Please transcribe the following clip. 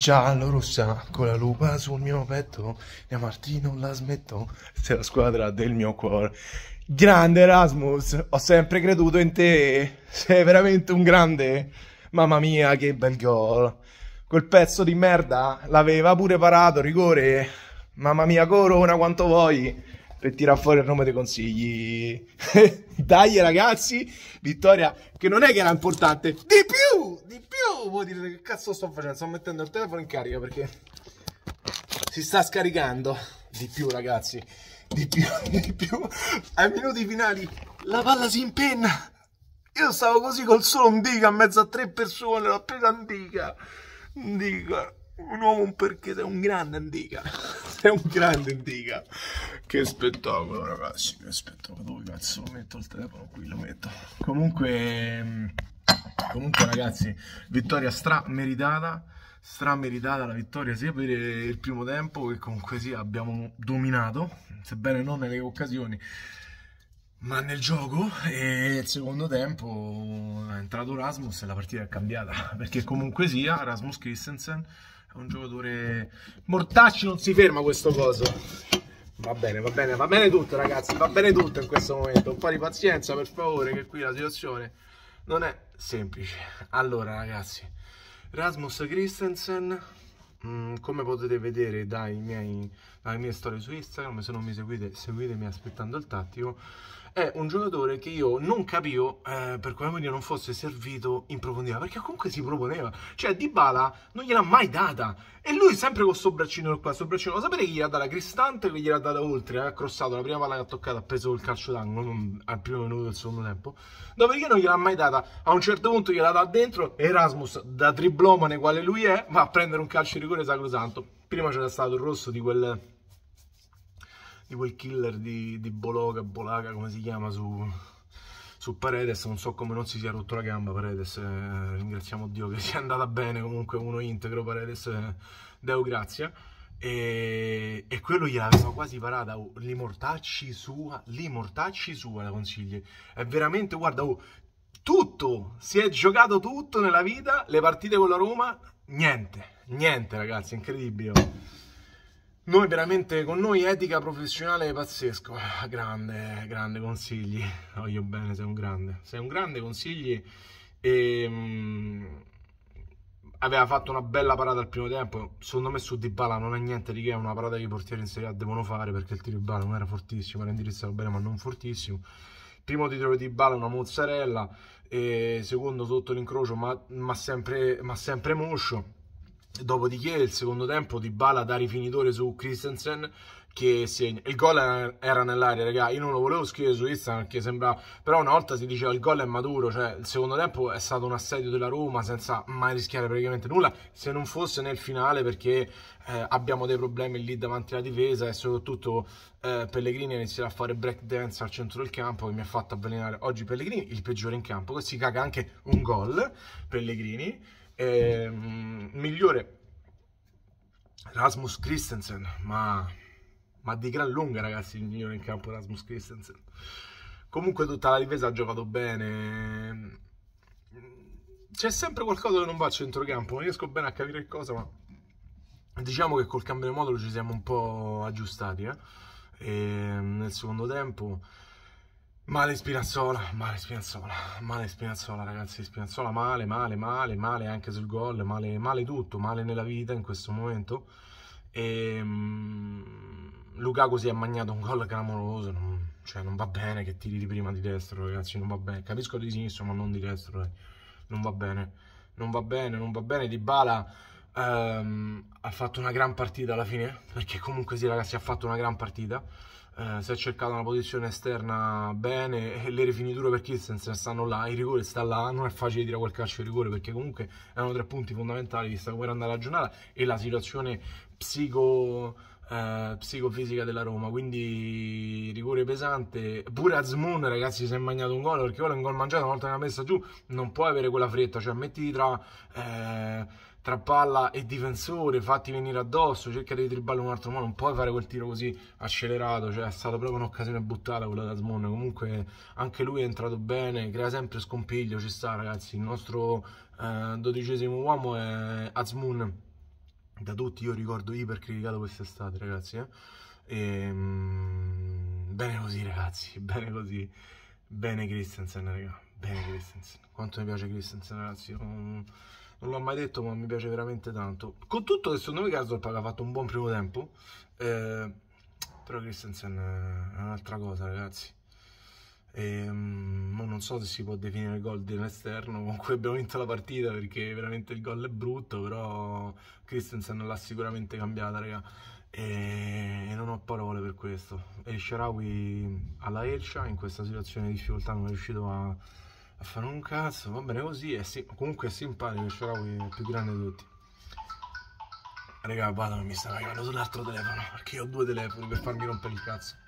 Giallorossa con la lupa sul mio petto e a Martì non la smetto, sei la squadra del mio cuore. Grande Erasmus, ho sempre creduto in te, sei veramente un grande. Mamma mia, che bel gol. Quel pezzo di merda l'aveva pure parato, rigore. Mamma mia, Corona, quanto vuoi per tirare fuori il nome dei consigli. Dai ragazzi, vittoria che non è che era importante, di più, vuol dire che cazzo sto facendo? Sto mettendo il telefono in carica perché si sta scaricando. Di più ragazzi, di più, di più. Ai minuti finali la palla si impenna. Io stavo così col solo un diga in mezzo a tre persone, l'ho presa un diga. Un diga. Un uomo un perché sei un grande Indica. Sei un grande Indica. Che spettacolo, ragazzi. Che spettacolo. Dove cazzo lo metto il telefono? Qui lo metto. Comunque, ragazzi, vittoria strameritata. Strameritata la vittoria sia per il primo tempo che comunque sia abbiamo dominato, sebbene non nelle occasioni, ma nel gioco. E il secondo tempo è entrato Rasmus e la partita è cambiata, perché comunque sia Rasmus Christensen è un giocatore mortacci, non si ferma questo coso. Va bene tutto ragazzi, va bene tutto in questo momento, un po' di pazienza per favore, che qui la situazione non è semplice. Allora ragazzi, Rasmus Christensen, come potete vedere dalle mie storie su Instagram, se non mi seguite, seguitemi aspettando il tattico. È un giocatore che io non capivo per quale motivo non fosse servito in profondità, perché comunque si proponeva, cioè Dybala non gliel'ha mai data e lui sempre con sto braccino qua, sto braccino, lo sapete chi gli ha data? Cristante, che gliel'ha data oltre, ha crossato la prima palla che ha toccato, ha preso il calcio d'angolo al primo minuto del secondo tempo, dopodiché non gliel'ha mai data. A un certo punto gliela dà dentro e Erasmus, da triblomane quale lui è, va a prendere un calcio di rigore sacrosanto. Prima c'era stato il rosso di quel killer di Bolaga, come si chiama, su Paredes. Non so come non si sia rotto la gamba Paredes, ringraziamo Dio che sia andata bene, comunque uno integro Paredes, Deo grazia. E quello gliel'aveva quasi parata, li mortacci sua la consigli, è veramente, guarda, tutto, si è giocato tutto nella vita, le partite con la Roma, niente ragazzi, incredibile. Noi veramente, con noi etica professionale pazzesco. Grande consigli. Voglio bene, sei un grande consigli. E aveva fatto una bella parata al primo tempo. Secondo me su Dybala non è niente di che, è una parata che i portieri in Serie A devono fare, perché il tiro di Dybala non era fortissimo, era indirizzato bene ma non fortissimo. Primo tiro di Dybala una mozzarella, e secondo sotto l'incrocio ma sempre moscio. Dopodiché il secondo tempo Dybala da rifinitore su Christensen che segna. Il gol era nell'aria, raga. Io non lo volevo scrivere su Instagram perché sembra, però una volta si diceva il gol è maturo, cioè il secondo tempo è stato un assedio della Roma senza mai rischiare praticamente nulla, se non fosse nel finale, perché abbiamo dei problemi lì davanti alla difesa e soprattutto Pellegrini ha iniziato a fare break dance al centro del campo, che mi ha fatto avvelenare oggi Pellegrini, il peggiore in campo, che si caga anche un gol Pellegrini. Migliore Rasmus Christensen, ma di gran lunga ragazzi, il migliore in campo Rasmus Christensen. Comunque tutta la difesa ha giocato bene, c'è sempre qualcosa che non va a centrocampo, non riesco bene a capire che cosa, ma diciamo che col cambio di modulo ci siamo un po' aggiustati, e nel secondo tempo male Spinazzola ragazzi, Spinazzola male anche sul gol, male tutto, male nella vita in questo momento. E Lukaku si è magnato un gol clamoroso, cioè non va bene che tiri di prima di destro ragazzi, non va bene, capisco di sinistro ma non di destro, non va bene. Dybala ha fatto una gran partita alla fine, perché comunque sì ragazzi ha fatto una gran partita. Si è cercata una posizione esterna bene, e le rifiniture per Christensen stanno là, il rigore sta là, non è facile tirare quel calcio di rigore perché comunque erano 3 punti fondamentali vista come era andata la giornata e la situazione psicofisica della Roma, quindi rigore pesante. Pure Azmoun ragazzi si è magnato un gol, perché quello è un gol mangiato, una volta che l'ha messa giù non puoi avere quella fretta, cioè mettiti tra palla e difensore, fatti venire addosso, cerca di dribbare un altro modo, non puoi fare quel tiro così accelerato, cioè è stata proprio un'occasione buttata quella da Azmoun. Comunque anche lui è entrato bene, crea sempre scompiglio, ci sta ragazzi, il nostro 12° uomo è Azmoun. da tutti. Io ricordo ipercriticato quest'estate, ragazzi, bene così, ragazzi, bene così. Bene Christensen, raga, bene Christensen. Quanto mi piace Christensen, ragazzi. Non l'ho mai detto, ma mi piace veramente tanto. Con tutto che secondo me Karsdorp ha fatto un buon primo tempo, però Christensen è un'altra cosa, ragazzi. Non so se si può definire il gol dell'esterno. Comunque abbiamo vinto la partita perché veramente il gol è brutto, però Christensen l'ha sicuramente cambiata, raga, e non ho parole per questo. El Shaarawy alla Elcia in questa situazione di difficoltà non è riuscito a fare un cazzo. Va bene così, comunque è simpatico. El Shaarawy è il più grande di tutti. Raga, vado, mi stanno chiamando sull'altro telefono perché ho 2 telefoni per farmi rompere il cazzo.